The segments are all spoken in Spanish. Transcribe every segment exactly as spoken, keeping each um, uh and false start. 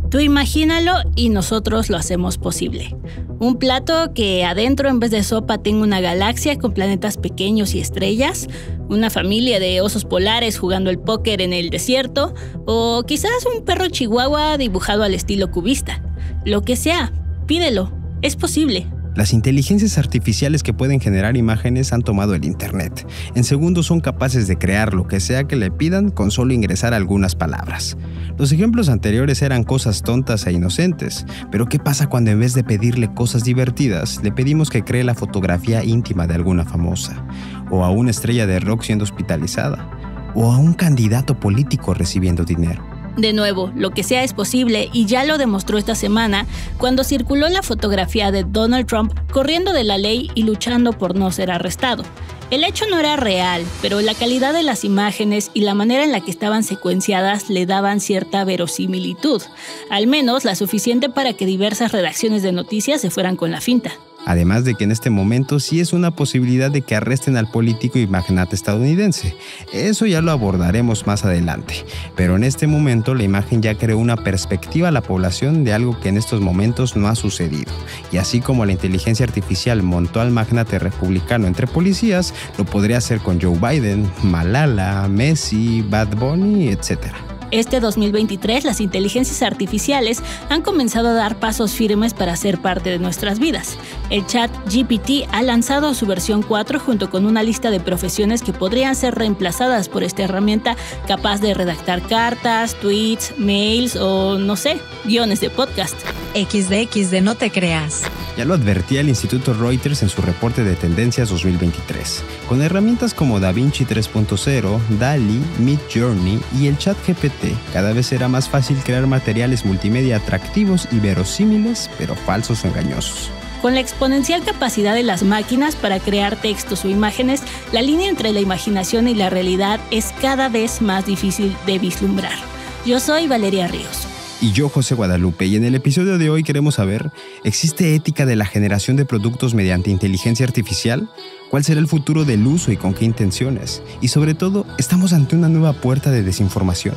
Tú imagínalo y nosotros lo hacemos posible. Un plato que adentro en vez de sopa tenga una galaxia con planetas pequeños y estrellas, una familia de osos polares jugando el póker en el desierto, o quizás un perro chihuahua dibujado al estilo cubista. Lo que sea, pídelo, es posible. Las inteligencias artificiales que pueden generar imágenes han tomado el internet. En segundos son capaces de crear lo que sea que le pidan con solo ingresar algunas palabras. Los ejemplos anteriores eran cosas tontas e inocentes, pero ¿qué pasa cuando en vez de pedirle cosas divertidas, le pedimos que cree la fotografía íntima de alguna famosa? O a una estrella de rock siendo hospitalizada? ¿O a un candidato político recibiendo dinero? De nuevo, lo que sea es posible y ya lo demostró esta semana cuando circuló la fotografía de Donald Trump corriendo de la ley y luchando por no ser arrestado. El hecho no era real, pero la calidad de las imágenes y la manera en la que estaban secuenciadas le daban cierta verosimilitud, al menos la suficiente para que diversas redacciones de noticias se fueran con la finta. Además de que en este momento sí es una posibilidad de que arresten al político y magnate estadounidense. Eso ya lo abordaremos más adelante. Pero en este momento la imagen ya creó una perspectiva a la población de algo que en estos momentos no ha sucedido. Y así como la inteligencia artificial montó al magnate republicano entre policías, lo podría hacer con Joe Biden, Malala, Messi, Bad Bunny, etcétera. Este dos mil veintitrés, las inteligencias artificiales han comenzado a dar pasos firmes para ser parte de nuestras vidas. El chat G P T ha lanzado su versión cuatro junto con una lista de profesiones que podrían ser reemplazadas por esta herramienta capaz de redactar cartas, tweets, mails o, no sé, guiones de podcast. equis de equis de no te creas. Ya lo advertía el Instituto Reuters en su reporte de tendencias dos mil veintitrés. Con herramientas como DaVinci tres punto cero, DALL-E, Midjourney y el chat G P T, cada vez será más fácil crear materiales multimedia atractivos y verosímiles, pero falsos o engañosos. Con la exponencial capacidad de las máquinas para crear textos o imágenes, la línea entre la imaginación y la realidad es cada vez más difícil de vislumbrar. Yo soy Valeria Ríos. Y yo, José Guadalupe, y en el episodio de hoy queremos saber, ¿existe ética de la generación de productos mediante inteligencia artificial? ¿Cuál será el futuro del uso y con qué intenciones? Y sobre todo, ¿estamos ante una nueva puerta de desinformación?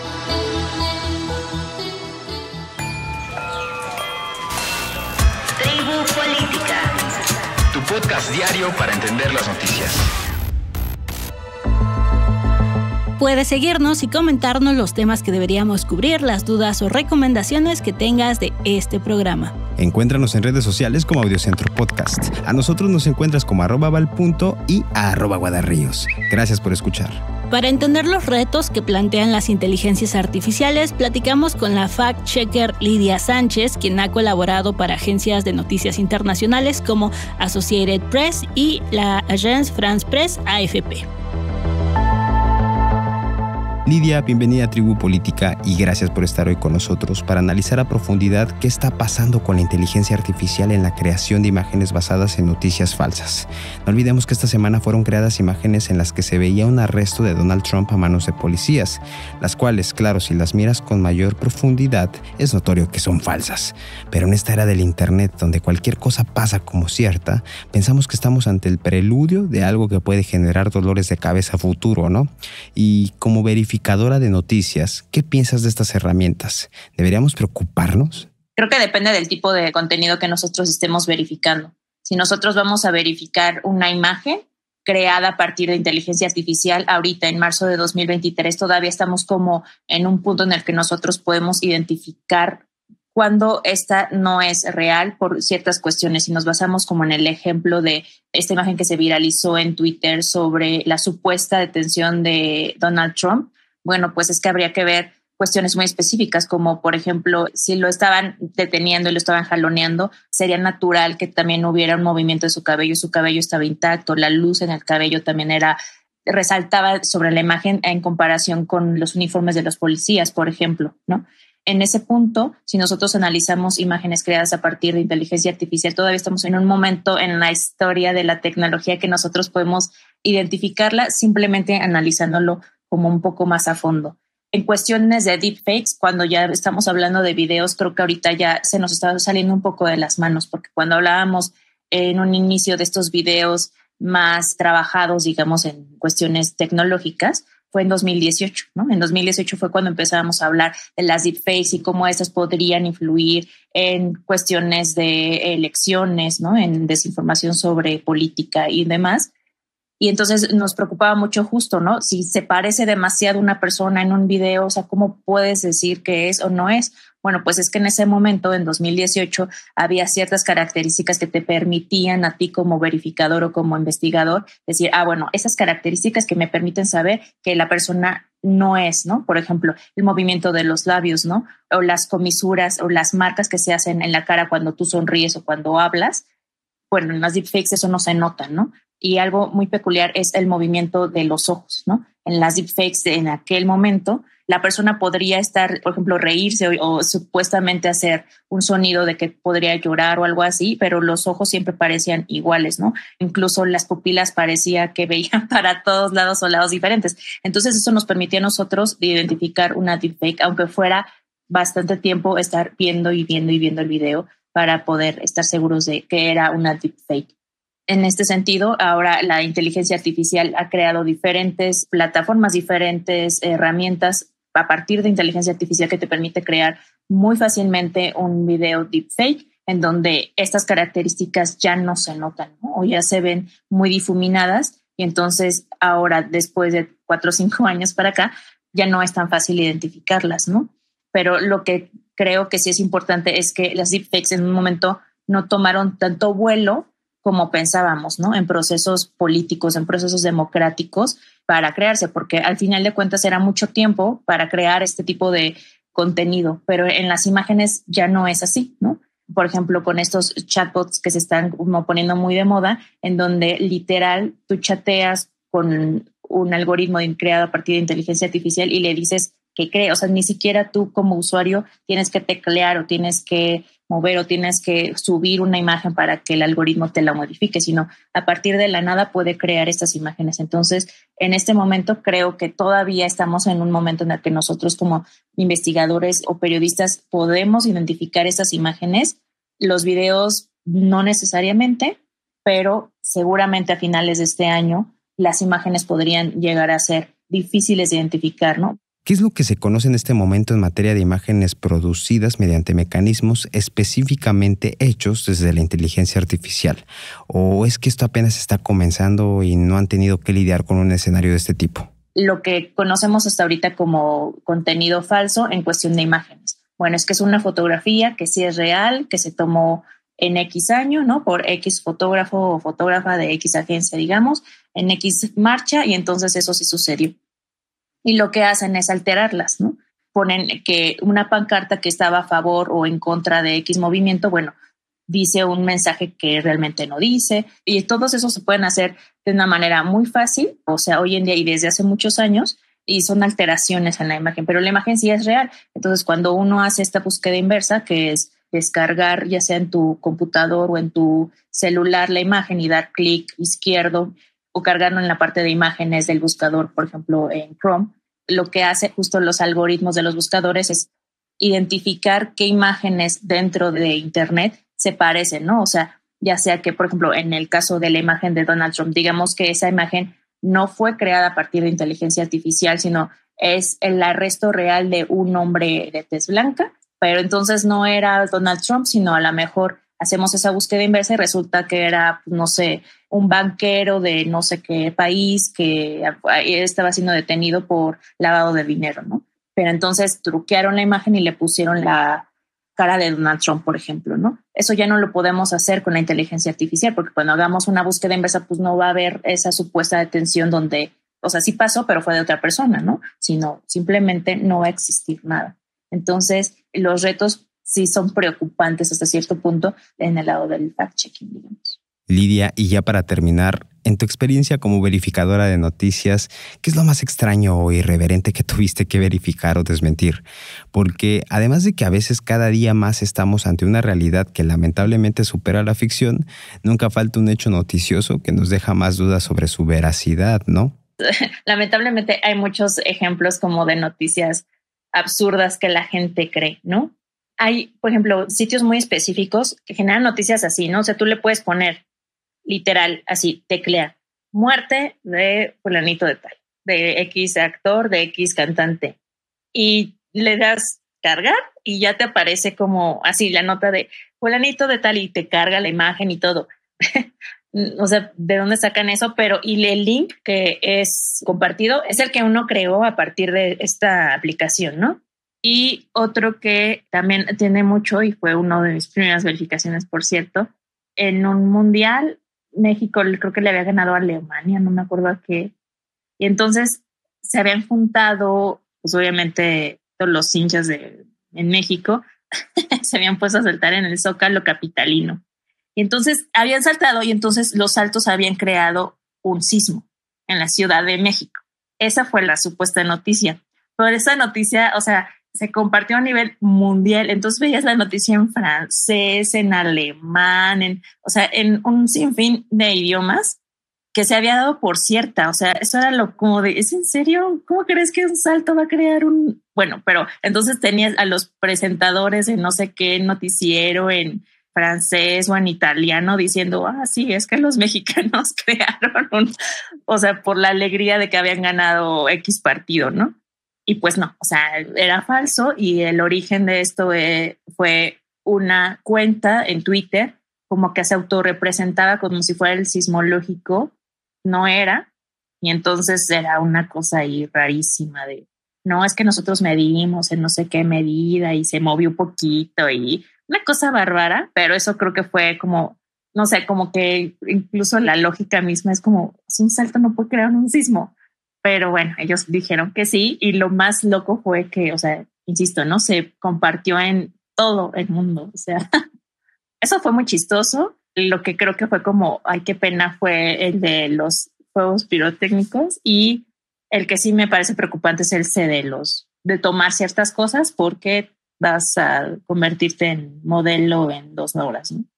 Tribu Política. Tu podcast diario para entender las noticias. Puedes seguirnos y comentarnos los temas que deberíamos cubrir, las dudas o recomendaciones que tengas de este programa. Encuéntranos en redes sociales como Audiocentro Podcast. A nosotros nos encuentras como arroba valpunto y a arroba guadarríos. Gracias por escuchar. Para entender los retos que plantean las inteligencias artificiales, platicamos con la fact-checker Lidia Sánchez, quien ha colaborado para agencias de noticias internacionales como Associated Press y la Agence France Presse A F P. Lidia, bienvenida a Tribu Política y gracias por estar hoy con nosotros para analizar a profundidad qué está pasando con la inteligencia artificial en la creación de imágenes basadas en noticias falsas. No olvidemos que esta semana fueron creadas imágenes en las que se veía un arresto de Donald Trump a manos de policías, las cuales, claro, si las miras con mayor profundidad, es notorio que son falsas. Pero en esta era del internet, donde cualquier cosa pasa como cierta, pensamos que estamos ante el preludio de algo que puede generar dolores de cabeza futuro, ¿no? Y como verificar de noticias, ¿qué piensas de estas herramientas? ¿Deberíamos preocuparnos? Creo que depende del tipo de contenido que nosotros estemos verificando. Si nosotros vamos a verificar una imagen creada a partir de inteligencia artificial, ahorita en marzo de dos mil veintitrés todavía estamos como en un punto en el que nosotros podemos identificar cuando esta no es real por ciertas cuestiones. Si nos basamos como en el ejemplo de esta imagen que se viralizó en Twitter sobre la supuesta detención de Donald Trump, bueno, pues es que habría que ver cuestiones muy específicas, como por ejemplo, si lo estaban deteniendo y lo estaban jaloneando, sería natural que también hubiera un movimiento de su cabello, su cabello estaba intacto, la luz en el cabello también era, resaltaba sobre la imagen en comparación con los uniformes de los policías, por ejemplo, ¿no? En ese punto, si nosotros analizamos imágenes creadas a partir de inteligencia artificial, todavía estamos en un momento en la historia de la tecnología que nosotros podemos identificarla simplemente analizándolo como un poco más a fondo. En cuestiones de deepfakes, cuando ya estamos hablando de videos, creo que ahorita ya se nos está saliendo un poco de las manos, porque cuando hablábamos en un inicio de estos videos más trabajados, digamos, en cuestiones tecnológicas, fue en dos mil dieciocho, ¿no? En dos mil dieciocho fue cuando empezábamos a hablar de las deepfakes y cómo esas podrían influir en cuestiones de elecciones, ¿no? En desinformación sobre política y demás. Y entonces nos preocupaba mucho justo, ¿no? Si se parece demasiado una persona en un video, o sea, ¿cómo puedes decir que es o no es? Bueno, pues es que en ese momento, en dos mil dieciocho, había ciertas características que te permitían a ti como verificador o como investigador decir, ah, bueno, esas características que me permiten saber que la persona no es, ¿no? Por ejemplo, el movimiento de los labios, ¿no? O las comisuras o las marcas que se hacen en la cara cuando tú sonríes o cuando hablas. Bueno, en las deepfakes eso no se nota, ¿no? Y algo muy peculiar es el movimiento de los ojos, ¿no? En las deepfakes en aquel momento, la persona podría estar, por ejemplo, reírse o, o supuestamente hacer un sonido de que podría llorar o algo así, pero los ojos siempre parecían iguales, ¿no? Incluso las pupilas parecía que veían para todos lados o lados diferentes. Entonces eso nos permitía a nosotros identificar una deepfake, aunque fuera bastante tiempo estar viendo y viendo y viendo el video para poder estar seguros de que era una deepfake. En este sentido, ahora la inteligencia artificial ha creado diferentes plataformas, diferentes herramientas a partir de inteligencia artificial que te permite crear muy fácilmente un video deepfake en donde estas características ya no se notan, ¿no? O ya se ven muy difuminadas y entonces ahora, después de cuatro o cinco años para acá, ya no es tan fácil identificarlas, ¿no? Pero lo que creo que sí es importante es que las deepfakes en un momento no tomaron tanto vuelo como pensábamos, ¿no? En procesos políticos, en procesos democráticos para crearse, porque al final de cuentas era mucho tiempo para crear este tipo de contenido, pero en las imágenes ya no es así, ¿no? Por ejemplo, con estos chatbots que se están como poniendo muy de moda, en donde literal tú chateas con un algoritmo creado a partir de inteligencia artificial y le dices que cree, o sea, ni siquiera tú como usuario tienes que teclear o tienes que mover o tienes que subir una imagen para que el algoritmo te la modifique, sino a partir de la nada puede crear estas imágenes. Entonces, en este momento creo que todavía estamos en un momento en el que nosotros como investigadores o periodistas podemos identificar estas imágenes. Los videos no necesariamente, pero seguramente a finales de este año las imágenes podrían llegar a ser difíciles de identificar, ¿no? ¿Qué es lo que se conoce en este momento en materia de imágenes producidas mediante mecanismos específicamente hechos desde la inteligencia artificial? ¿O es que esto apenas está comenzando y no han tenido que lidiar con un escenario de este tipo? Lo que conocemos hasta ahorita como contenido falso en cuestión de imágenes. Bueno, es que es una fotografía que sí es real, que se tomó en X año, ¿no? Por X fotógrafo o fotógrafa de X agencia, digamos, en X marcha, y entonces eso sí sucedió. Y lo que hacen es alterarlas, ¿no? Ponen que una pancarta que estaba a favor o en contra de X movimiento, bueno, dice un mensaje que realmente no dice, y todos esos se pueden hacer de una manera muy fácil, o sea, hoy en día y desde hace muchos años, y son alteraciones en la imagen, pero la imagen sí es real. Entonces, cuando uno hace esta búsqueda inversa, que es descargar ya sea en tu computador o en tu celular la imagen y dar clic izquierdo, o cargarlo en la parte de imágenes del buscador, por ejemplo, en Chrome, lo que hace justo los algoritmos de los buscadores es identificar qué imágenes dentro de Internet se parecen, ¿no? O sea, ya sea que, por ejemplo, en el caso de la imagen de Donald Trump, digamos que esa imagen no fue creada a partir de inteligencia artificial, sino es el arresto real de un hombre de tez blanca, pero entonces no era Donald Trump, sino a lo mejor hacemos esa búsqueda inversa y resulta que era, no sé, un banquero de no sé qué país que estaba siendo detenido por lavado de dinero, ¿no? Pero entonces truquearon la imagen y le pusieron la cara de Donald Trump, por ejemplo, ¿no? Eso ya no lo podemos hacer con la inteligencia artificial, porque cuando hagamos una búsqueda inversa, pues no va a haber esa supuesta detención donde, o sea, sí pasó, pero fue de otra persona, ¿no? Sino simplemente no va a existir nada. Entonces, los retos sí son preocupantes hasta cierto punto en el lado del fact-checking, digamos. Lidia, y ya para terminar, en tu experiencia como verificadora de noticias, ¿qué es lo más extraño o irreverente que tuviste que verificar o desmentir? Porque además de que a veces cada día más estamos ante una realidad que lamentablemente supera la ficción, nunca falta un hecho noticioso que nos deja más dudas sobre su veracidad, ¿no? Lamentablemente hay muchos ejemplos como de noticias absurdas que la gente cree, ¿no? Hay, por ejemplo, sitios muy específicos que generan noticias así, ¿no? O sea, tú le puedes poner literal, así, teclear, muerte de fulanito de tal. de X actor, de X cantante. Y le das cargar y ya te aparece como así la nota de fulanito de tal y te carga la imagen y todo. O sea, ¿de dónde sacan eso? Pero y el link que es compartido es el que uno creó a partir de esta aplicación, ¿no? Y otro que también tiene mucho y fue una de mis primeras verificaciones, por cierto, en un mundial, México creo que le había ganado a Alemania, no me acuerdo a qué. Y entonces se habían juntado, pues obviamente todos los hinchas de, en México se habían puesto a saltar en el Zócalo capitalino. Y entonces habían saltado y entonces los saltos habían creado un sismo en la Ciudad de México. Esa fue la supuesta noticia. Pero esa noticia, o sea, se compartió a nivel mundial. Entonces veías la noticia en francés, en alemán, en, o sea, en un sinfín de idiomas que se había dado por cierta. O sea, eso era lo como de, ¿es en serio? ¿Cómo crees que un salto va a crear un...? Bueno, pero entonces tenías a los presentadores en no sé qué noticiero, en francés o en italiano diciendo, ah, sí, es que los mexicanos crearon un... O sea, por la alegría de que habían ganado X partido, ¿no? Y pues no, o sea, era falso y el origen de esto eh, fue una cuenta en Twitter como que se autorrepresentaba como si fuera el sismológico, no era, y entonces era una cosa ahí rarísima de, no, es que nosotros medimos en no sé qué medida y se movió un poquito y una cosa bárbara, pero eso creo que fue como, no sé, como que incluso la lógica misma es como, si un salto no puede crear un sismo. Pero bueno, ellos dijeron que sí y lo más loco fue que, o sea, insisto, ¿no? Se compartió en todo el mundo. O sea, eso fue muy chistoso. Lo que creo que fue como, ay, qué pena fue el de los fuegos pirotécnicos y el que sí me parece preocupante es el C de los, de tomar ciertas cosas porque vas a convertirte en modelo en dos horas, ¿no?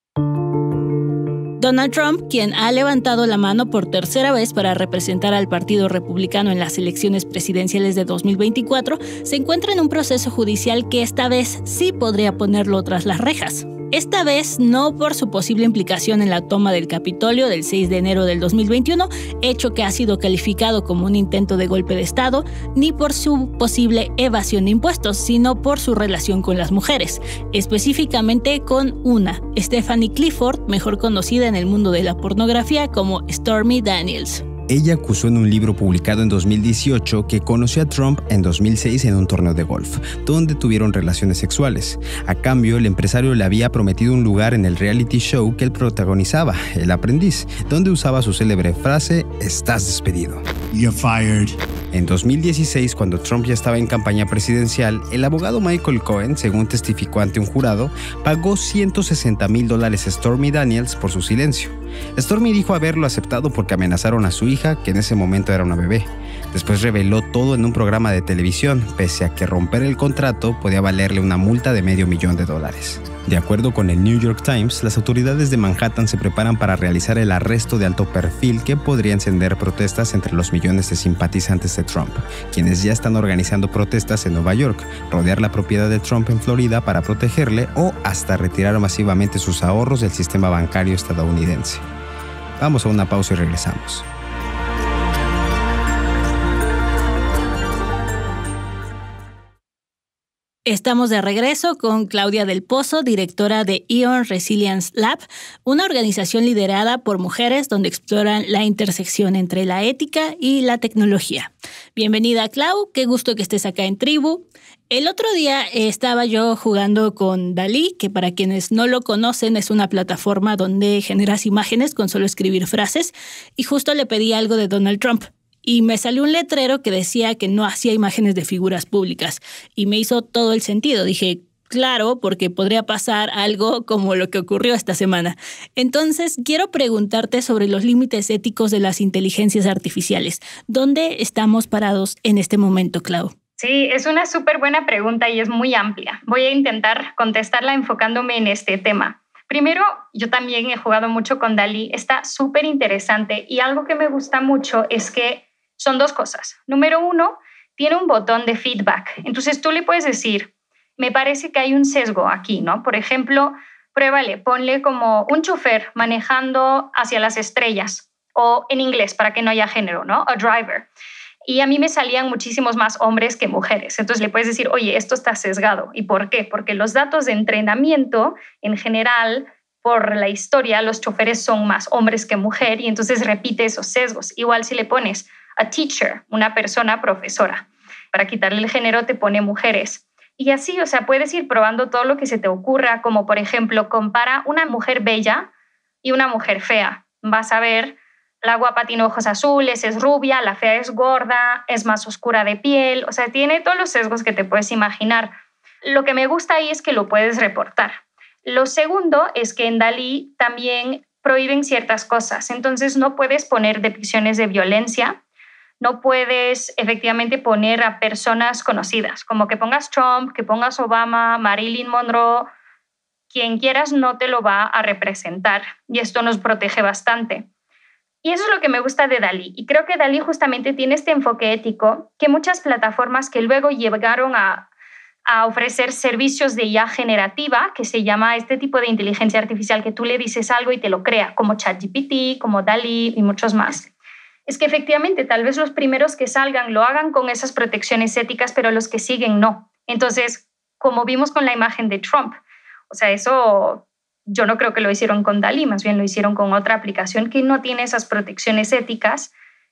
Donald Trump, quien ha levantado la mano por tercera vez para representar al Partido Republicano en las elecciones presidenciales de dos mil veinticuatro, se encuentra en un proceso judicial que esta vez sí podría ponerlo tras las rejas. Esta vez no por su posible implicación en la toma del Capitolio del seis de enero del dos mil veintiuno, hecho que ha sido calificado como un intento de golpe de Estado, ni por su posible evasión de impuestos, sino por su relación con las mujeres, específicamente con una, Stephanie Clifford, mejor conocida en el mundo de la pornografía como Stormy Daniels. Ella acusó en un libro publicado en dos mil dieciocho que conoció a Trump en dos mil seis en un torneo de golf, donde tuvieron relaciones sexuales. A cambio, el empresario le había prometido un lugar en el reality show que él protagonizaba, El Aprendiz, donde usaba su célebre frase, "Estás despedido". You're fired. En dos mil dieciséis, cuando Trump ya estaba en campaña presidencial, el abogado Michael Cohen, según testificó ante un jurado, pagó ciento sesenta mil dólares a Stormy Daniels por su silencio. Stormy dijo haberlo aceptado porque amenazaron a su hija, que en ese momento era una bebé. Después reveló todo en un programa de televisión, pese a que romper el contrato podía valerle una multa de medio millón de dólares. De acuerdo con el New York Times, las autoridades de Manhattan se preparan para realizar el arresto de alto perfil que podría encender protestas entre los millones de simpatizantes de Trump, quienes ya están organizando protestas en Nueva York, rodear la propiedad de Trump en Florida para protegerle o hasta retirar masivamente sus ahorros del sistema bancario estadounidense. Vamos a una pausa y regresamos. Estamos de regreso con Claudia del Pozo, directora de Ion Resilience Lab, una organización liderada por mujeres donde exploran la intersección entre la ética y la tecnología. Bienvenida, Clau, qué gusto que estés acá en Tribu. El otro día estaba yo jugando con DALL-E, que para quienes no lo conocen es una plataforma donde generas imágenes con solo escribir frases, y justo le pedí algo de Donald Trump. Y me salió un letrero que decía que no hacía imágenes de figuras públicas. Y me hizo todo el sentido. Dije, claro, porque podría pasar algo como lo que ocurrió esta semana. Entonces, quiero preguntarte sobre los límites éticos de las inteligencias artificiales. ¿Dónde estamos parados en este momento, Clau? Sí, es una súper buena pregunta y es muy amplia. Voy a intentar contestarla enfocándome en este tema. Primero, yo también he jugado mucho con DALL-E. Está súper interesante y algo que me gusta mucho es que son dos cosas. Número uno, tiene un botón de feedback. Entonces tú le puedes decir, me parece que hay un sesgo aquí, ¿no? Por ejemplo, pruébale, ponle como un chofer manejando hacia las estrellas o en inglés para que no haya género, ¿no? A driver. Y a mí me salían muchísimos más hombres que mujeres. Entonces le puedes decir, oye, esto está sesgado. ¿Y por qué? Porque los datos de entrenamiento en general, por la historia, los choferes son más hombres que mujer y entonces repite esos sesgos. Igual si le pones a teacher, una persona profesora, para quitarle el género te pone mujeres. Y así, o sea, puedes ir probando todo lo que se te ocurra, como por ejemplo, compara una mujer bella y una mujer fea. Vas a ver, la guapa tiene ojos azules, es rubia, la fea es gorda, es más oscura de piel, o sea, tiene todos los sesgos que te puedes imaginar. Lo que me gusta ahí es que lo puedes reportar. Lo segundo es que en DALL-E también prohíben ciertas cosas, entonces no puedes poner depicciones de violencia, no puedes efectivamente poner a personas conocidas, como que pongas Trump, que pongas Obama, Marilyn Monroe, quien quieras no te lo va a representar y esto nos protege bastante. Y eso es lo que me gusta de DALL-E. Y creo que DALL-E justamente tiene este enfoque ético que muchas plataformas que luego llegaron a, a ofrecer servicios de I A generativa, que se llama este tipo de inteligencia artificial que tú le dices algo y te lo crea, como ChatGPT, como DALL-E y muchos más. Es que efectivamente tal vez los primeros que salgan lo hagan con esas protecciones éticas, pero los que siguen no. Entonces, como vimos con la imagen de Trump, o sea, eso yo no creo que lo hicieron con DALL-E, más bien lo hicieron con otra aplicación que no tiene esas protecciones éticas.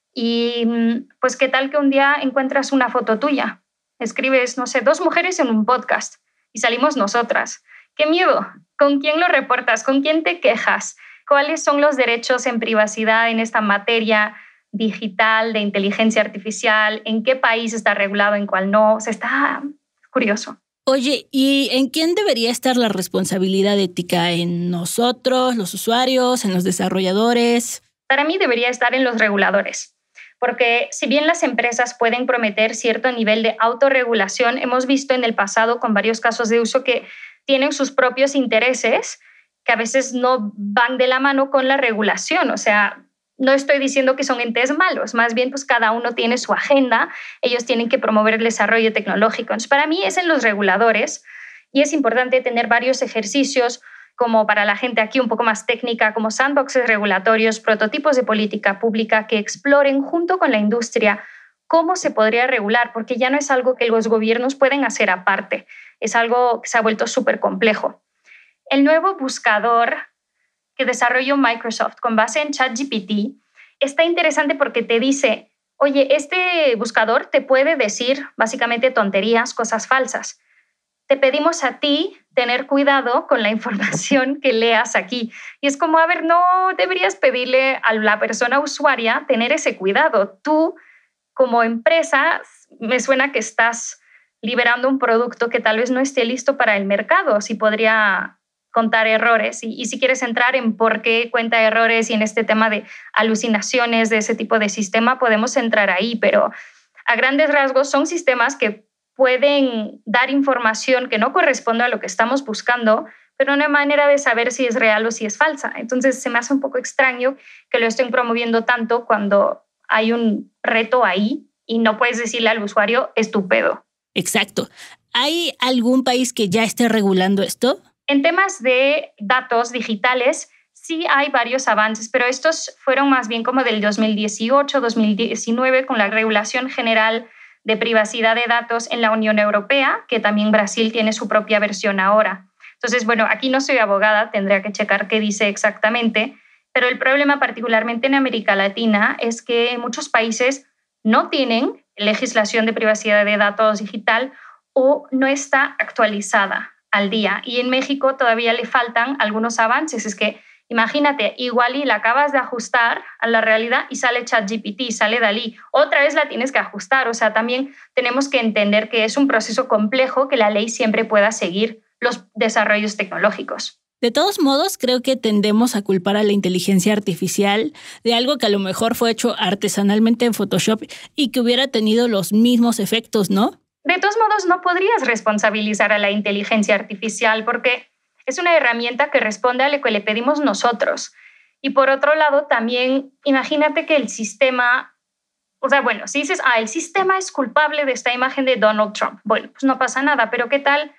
Y pues, ¿qué tal que un día encuentras una foto tuya? Escribes, no sé, dos mujeres en un podcast y salimos nosotras. ¡Qué miedo! ¿Con quién lo reportas? ¿Con quién te quejas? ¿Cuáles son los derechos en privacidad en esta materia digital de inteligencia artificial? ¿En qué país está regulado, en cuál no? O sea, está curioso. Oye, ¿y en quién debería estar la responsabilidad ética? ¿En nosotros, los usuarios, en los desarrolladores? Para mí debería estar en los reguladores, porque si bien las empresas pueden prometer cierto nivel de autorregulación, hemos visto en el pasado con varios casos de uso que tienen sus propios intereses que a veces no van de la mano con la regulación. O sea, no estoy diciendo que son entes malos, más bien pues cada uno tiene su agenda, ellos tienen que promover el desarrollo tecnológico. Entonces, para mí es en los reguladores y es importante tener varios ejercicios como para la gente aquí un poco más técnica, como sandboxes regulatorios, prototipos de política pública que exploren junto con la industria cómo se podría regular, porque ya no es algo que los gobiernos pueden hacer aparte, es algo que se ha vuelto súper complejo. El nuevo buscador que desarrolló Microsoft con base en ChatGPT está interesante porque te dice, oye, este buscador te puede decir básicamente tonterías, cosas falsas. Te pedimos a ti tener cuidado con la información que leas aquí. Y es como, a ver, no deberías pedirle a la persona usuaria tener ese cuidado. Tú, como empresa, me suena que estás liberando un producto que tal vez no esté listo para el mercado, si podría contar errores. Y, y si quieres entrar en por qué cuenta errores y en este tema de alucinaciones de ese tipo de sistema, podemos entrar ahí, pero a grandes rasgos son sistemas que pueden dar información que no corresponde a lo que estamos buscando, pero no hay manera de saber si es real o si es falsa. Entonces se me hace un poco extraño que lo estén promoviendo tanto cuando hay un reto ahí y no puedes decirle al usuario, es tu pedo. Exacto. ¿Hay algún país que ya esté regulando esto? En temas de datos digitales, sí hay varios avances, pero estos fueron más bien como del dos mil dieciocho, dos mil diecinueve, con la regulación general de privacidad de datos en la Unión Europea, que también Brasil tiene su propia versión ahora. Entonces, bueno, aquí no soy abogada, tendría que checar qué dice exactamente, pero el problema particularmente en América Latina es que muchos países no tienen legislación de privacidad de datos digital o no está actualizada al día. Y en México todavía le faltan algunos avances. Es que imagínate, igual y la acabas de ajustar a la realidad y sale ChatGPT, sale DALL-E. Otra vez la tienes que ajustar. O sea, también tenemos que entender que es un proceso complejo que la ley siempre pueda seguir los desarrollos tecnológicos. De todos modos, creo que tendemos a culpar a la inteligencia artificial de algo que a lo mejor fue hecho artesanalmente en Photoshop y que hubiera tenido los mismos efectos, ¿no? De todos modos, no podrías responsabilizar a la inteligencia artificial porque es una herramienta que responde a lo que le pedimos nosotros. Y por otro lado, también imagínate que el sistema, o sea, bueno, si dices, ah, el sistema es culpable de esta imagen de Donald Trump, bueno, pues no pasa nada, pero ¿qué tal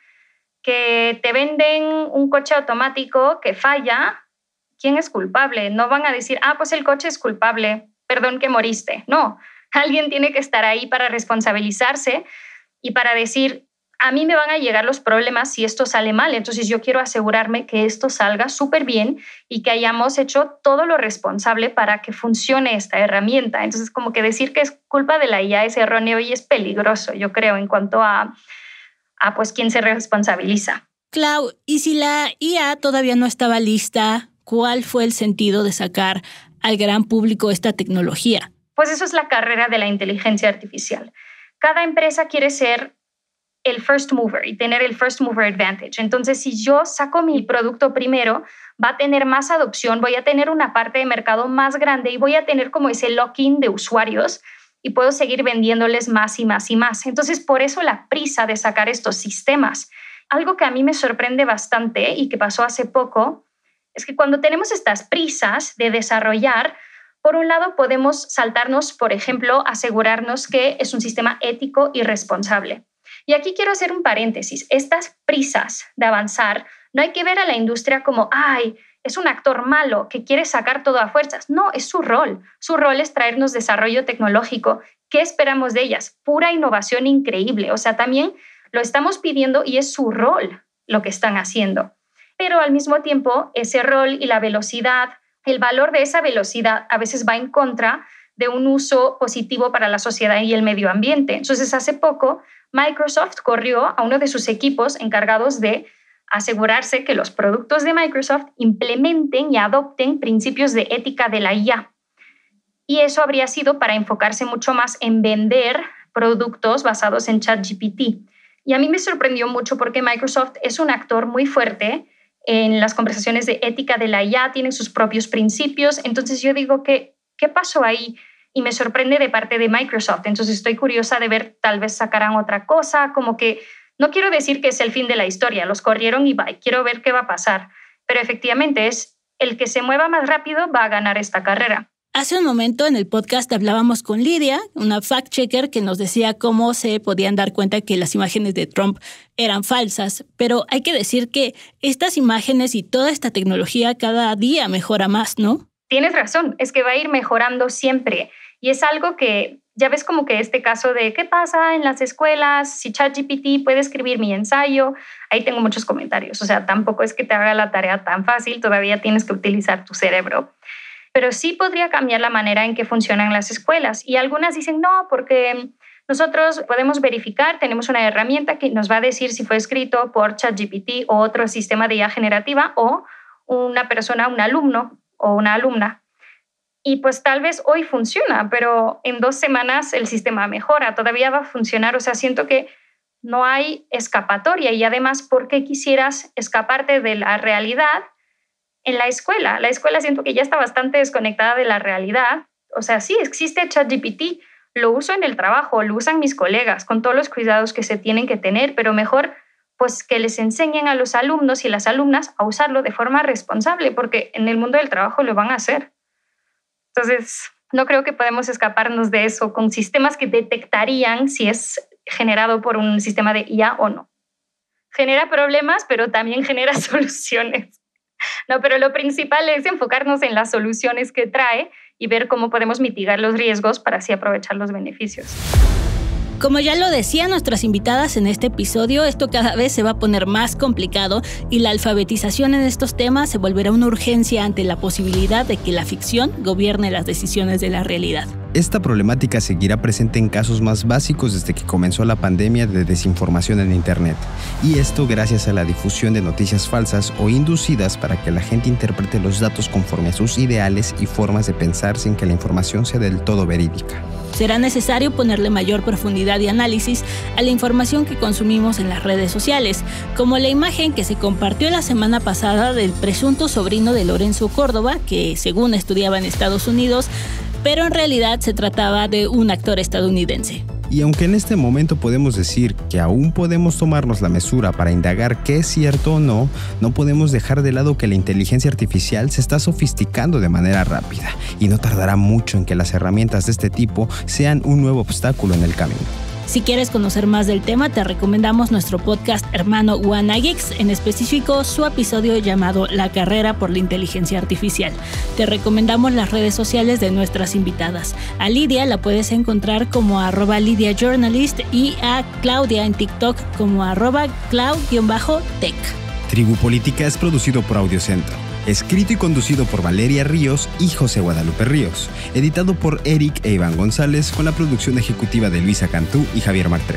que te venden un coche automático que falla? ¿Quién es culpable? No van a decir, ah, pues el coche es culpable, perdón que moriste. No, Alguien tiene que estar ahí para responsabilizarse y para decir, a mí me van a llegar los problemas si esto sale mal. Entonces yo quiero asegurarme que esto salga súper bien y que hayamos hecho todo lo responsable para que funcione esta herramienta. Entonces como que decir que es culpa de la I A es erróneo y es peligroso, yo creo, en cuanto a, a pues quién se responsabiliza. Clau, y si la I A todavía no estaba lista, ¿cuál fue el sentido de sacar al gran público esta tecnología? Pues eso es la carrera de la inteligencia artificial. Cada empresa quiere ser el first mover y tener el first mover advantage. Entonces, si yo saco mi producto primero, va a tener más adopción, voy a tener una parte de mercado más grande y voy a tener como ese lock-in de usuarios y puedo seguir vendiéndoles más y más y más. Entonces, por eso la prisa de sacar estos sistemas. Algo que a mí me sorprende bastante y que pasó hace poco es que cuando tenemos estas prisas de desarrollar, por un lado podemos saltarnos, por ejemplo, asegurarnos que es un sistema ético y responsable. Y aquí quiero hacer un paréntesis. Estas prisas de avanzar, no hay que ver a la industria como, ay, es un actor malo que quiere sacar todo a fuerzas. No, es su rol. Su rol es traernos desarrollo tecnológico. ¿Qué esperamos de ellas? Pura innovación increíble. O sea, también lo estamos pidiendo y es su rol lo que están haciendo. Pero al mismo tiempo, ese rol y la velocidad, el valor de esa velocidad a veces va en contra de un uso positivo para la sociedad y el medio ambiente. Entonces, hace poco, Microsoft corrió a uno de sus equipos encargados de asegurarse que los productos de Microsoft implementen y adopten principios de ética de la I A. Y eso habría sido para enfocarse mucho más en vender productos basados en ChatGPT. Y a mí me sorprendió mucho porque Microsoft es un actor muy fuerte en las conversaciones de ética de la I A, tienen sus propios principios. Entonces yo digo que, ¿qué pasó ahí? Y me sorprende de parte de Microsoft. Entonces estoy curiosa de ver, tal vez sacarán otra cosa, como que no quiero decir que es el fin de la historia, los corrieron y bye, quiero ver qué va a pasar. Pero efectivamente es el que se mueva más rápido va a ganar esta carrera. Hace un momento en el podcast hablábamos con Lidia, una fact-checker que nos decía cómo se podían dar cuenta que las imágenes de Trump eran falsas, pero hay que decir que estas imágenes y toda esta tecnología cada día mejora más, ¿no? Tienes razón, es que va a ir mejorando siempre y es algo que ya ves como que este caso de qué pasa en las escuelas, si ChatGPT puede escribir mi ensayo, ahí tengo muchos comentarios, o sea, tampoco es que te haga la tarea tan fácil, todavía tienes que utilizar tu cerebro. Pero sí podría cambiar la manera en que funcionan las escuelas. Y algunas dicen no, porque nosotros podemos verificar, tenemos una herramienta que nos va a decir si fue escrito por ChatGPT o otro sistema de I A generativa o una persona, un alumno o una alumna. Y pues tal vez hoy funciona, pero en dos semanas el sistema mejora, todavía va a funcionar. O sea, siento que no hay escapatoria y además, ¿por qué quisieras escaparte de la realidad? En la escuela, la escuela siento que ya está bastante desconectada de la realidad. O sea, sí, existe ChatGPT, lo uso en el trabajo, lo usan mis colegas con todos los cuidados que se tienen que tener, pero mejor pues que les enseñen a los alumnos y las alumnas a usarlo de forma responsable, porque en el mundo del trabajo lo van a hacer. Entonces, no creo que podemos escaparnos de eso con sistemas que detectarían si es generado por un sistema de I A o no. Genera problemas, pero también genera soluciones. No, pero lo principal es enfocarnos en las soluciones que trae y ver cómo podemos mitigar los riesgos para así aprovechar los beneficios. Como ya lo decían nuestras invitadas en este episodio, esto cada vez se va a poner más complicado y la alfabetización en estos temas se volverá una urgencia ante la posibilidad de que la ficción gobierne las decisiones de la realidad. Esta problemática seguirá presente en casos más básicos desde que comenzó la pandemia de desinformación en Internet. Y esto gracias a la difusión de noticias falsas o inducidas para que la gente interprete los datos conforme a sus ideales y formas de pensar sin que la información sea del todo verídica. Será necesario ponerle mayor profundidad y análisis a la información que consumimos en las redes sociales, como la imagen que se compartió la semana pasada del presunto sobrino de Lorenzo Córdoba, que según estudiaba en Estados Unidos, pero en realidad se trataba de un actor estadounidense. Y aunque en este momento podemos decir que aún podemos tomarnos la mesura para indagar qué es cierto o no, no podemos dejar de lado que la inteligencia artificial se está sofisticando de manera rápida y no tardará mucho en que las herramientas de este tipo sean un nuevo obstáculo en el camino. Si quieres conocer más del tema, te recomendamos nuestro podcast hermano Wanna Geeks, en específico su episodio llamado La carrera por la inteligencia artificial. Te recomendamos las redes sociales de nuestras invitadas. A Lidia la puedes encontrar como arroba Lidia Journalist y a Claudia en TikTok como arroba Clau-Tech. Tribu Política es producido por Audiocentro. Escrito y conducido por Valeria Ríos y José Guadalupe Ríos. Editado por Eric e Iván González con la producción ejecutiva de Luisa Cantú y Javier Martret.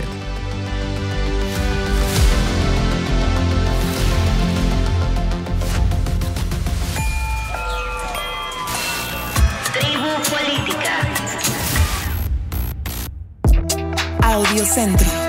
Tribu Política. Audiocentro.